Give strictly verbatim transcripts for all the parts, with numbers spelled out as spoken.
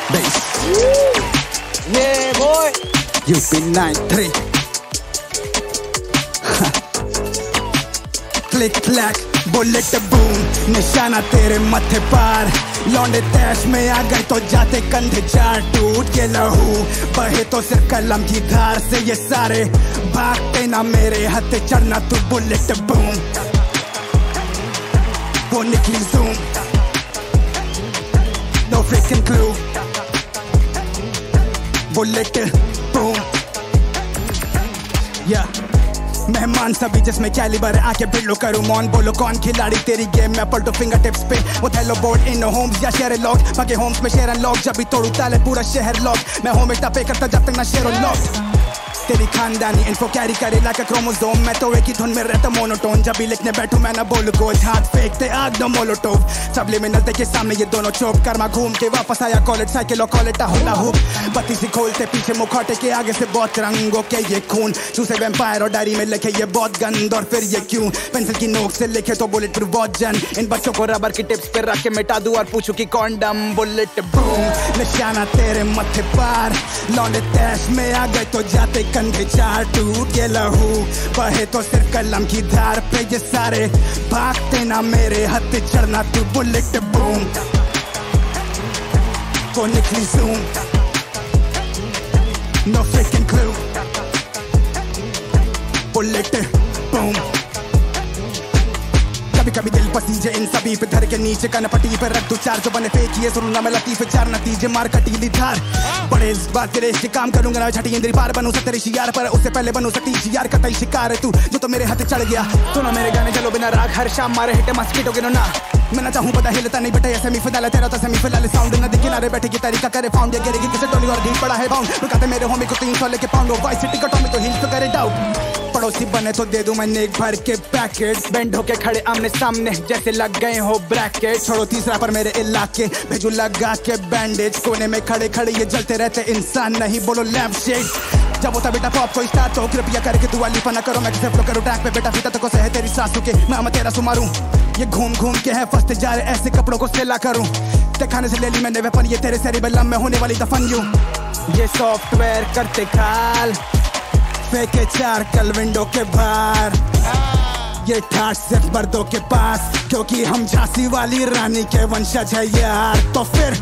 bass. Yeah, boy. U P nine three. Click clack, bullet boom, निशाना तेरे मत्थे पार. लौंडे तैश में आ गए तो जाते कंधे चार. टूट के लहू बहे तो सिर्फ कलम की धार से ये सारे भागते ना मेरे हथे चढ़ना तू बुलेट बूम. वो निकली zoom, no freaking clue. Bullet boom. या मेहमान सभी जिसमें कैलिबर आके बिल्लो करूं मौन. बोलो कौन खिलाड़ी तेरी गेम में पलटो फिंगर टिप्स पे. वो थैलो बोर्ड इन होम्स या शेयर लॉक. भागे होम्स में शेयर लॉक. जब भी तोड़ू ताले पूरा शहर लॉक. मैं होम इतना पे करता जब तक ना शेयर लॉक. तेरी खानदानी इन्फो कैरी करे लाके क्रोमोसोम. मैं तो एक ही धुन में रहता मोनोटोन. जब भी लिखने बैठू मैं ना बोलू कोच. हाथ फेंकते आग दो मोलोटोव. सबले में नजर के सामने ये दोनों चौप. कर्मा घूम के वापस आया कॉलेज साइकिल और कॉलेटा होला हुप. बत्ती सी खोलते पीछे मुखौटे के आगे से बहुत रंगों के ये खून. चूसे वैम्पायर और डायरी में लिखे ये बहुत गंद. और फिर ये क्यों पेंसिल की नोक से लिखे तो बुलेट प्रूफ बहुत जन. इन बच्चों को रबर की टिप्स पे रख के मिटा दूं और पूछूं कि कौन डम. बुलेट बूम, निशाना तेरे मत्थे पार. लौंडे तैश में आ गए तो जाते कंधे चार. टूट के लहू बहे तो सिर्फ कलम की धार पे ये सारे भागते ना मेरे हथे चढ़ना तू बुलेट बूम. वो निकली zoom, no freaking clue. Bullet boom. कभी कभी दिल पसीजे इन सभी पे धर के नीचे कनपटी पे रख दो चार. जो बने फेंक ये सुनना मैं लतीफ चार नतीजे मार कटीली धार. बड़े इस बात तेरे इश्क काम करूंगा ना छठी इंद्री पार. बनूं तेरे शियार पर उससे पहले बनूं सटी शियार. कतई शिकार है तू जो तो मेरे हाथ चढ़ गया. सुनो मेरे गाने चलो बिना राग. हर शाम मारे हिट मस्कीटो गिनो ना. मैं ना चाहूं पता हिलता नहीं बेटा. ऐसे मी फिलहाल तेरा तो सेमी फिलहाल साउंड ना दिखे किनारे बैठे की तरीका करे फाउंड. ये गिरेगी किसे टोली और गीत पड़ा है बाउंड. रुकाते मेरे होमी को तीन सौ लेके पाउंड. वाइस सिटी का टॉमी तो हिल्स तो करे डाउट. पड़ोसी बने तो दे दूं मैं नेक भर के पैकेट. बैंड होके खड़े आमने सामने जैसे लग गए हो ब्रैकेट. छोड़ो तीसरा पर मेरे इलाके भेजू लगा के बैंडेज. कोने में खड़े खड़े ये जलते रहते इंसान नहीं बोलो लैम्प शेड. जब होता बेटा पॉप कोई स्टार्ट तो कृपया करके दुआ लिफा ना करो. मैं किसे फ्लो करूं ट्रैक पे बेटा फीता तो को सहे तेरी सासू के. मैं मैं तेरा सुमारूं. ये घूम घूम के है फंसते जा रहे ऐसे कपड़ों को सेला करूं. ते खाने से ले ली मैंने वेपन. ये तेरे सेरिबेलम में होने वाली दफन यूं. ये सॉफ्टवेयर करते काल फेंके चार कल विंडो के बाहर. ये ठाट सिर्फ मर्दों के पास क्योंकि हम झांसी वाली रानी के वंशज है यार. तो फिर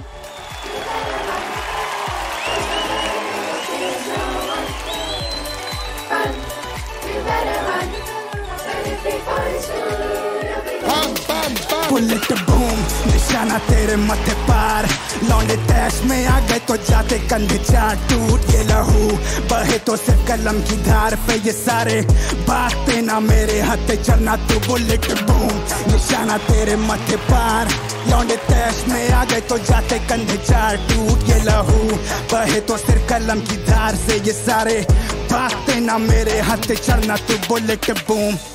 बुलेट बूम, निशाना तेरे मत्थे पार. लौंडे तैश में आ गए तो जाते कंधे चार. टूट ये लहू बहे तो सिर्फ कलम की धार पे ये सारे भागते ना मेरे हथे चढ़ना तू बुलेट बूम. निशाना तेरे मत्थे पार. लौंडे तैश में आ गए तो जाते कंधे चार. टूट ये लहू बहे तो सिर्फ कलम की धार से ये सारे भागते ना मेरे हथे चढ़ना तू बुलेट बूम.